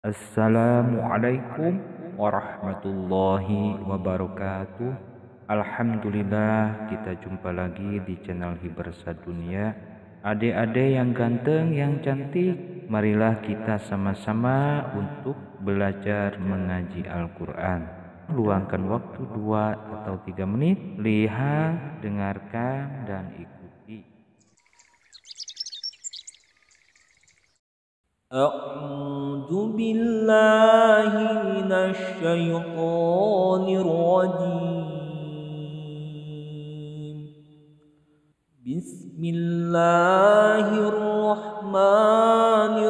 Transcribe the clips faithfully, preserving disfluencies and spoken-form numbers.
Assalamualaikum warahmatullahi wabarakatuh. Alhamdulillah, kita jumpa lagi di channel Hibar Sadunia. Adik-adik yang ganteng, yang cantik, marilah kita sama-sama untuk belajar mengaji Al-Quran. Luangkan waktu dua atau tiga menit, lihat, dengarkan, dan ikuti. أعوذ بالله من الشيطان الرجيم. بسم الله الرحمن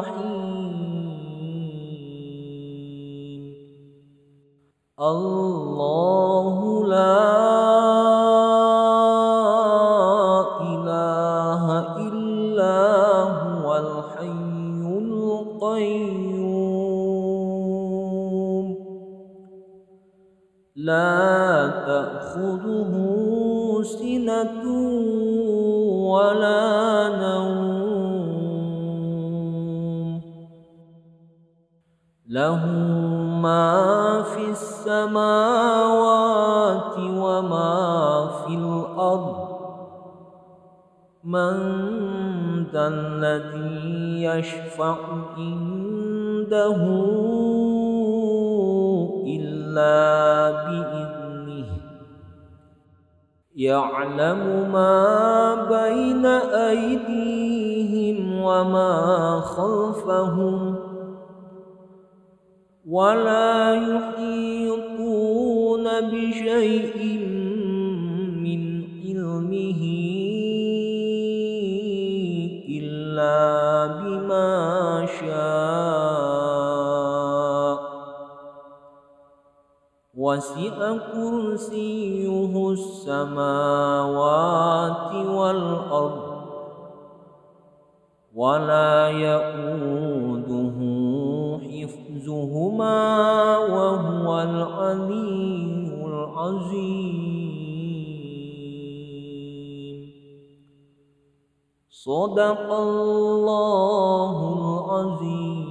الرحيم. الله لا إله إلا هو الحي القيوم لا تأخذه سنة ولا نوم له ما في السماوات وما في الأرض من ذا الذي يشفع عنده إلا بإذنه يعلم ما بين أيديهم وما خلفهم ولا يحيطون بشيء من علمه إلا بما شاء وسع كرسيه السماوات والأرض ولا يؤوده حفظهما وهو العلي العظيم. صدق الله العظيم.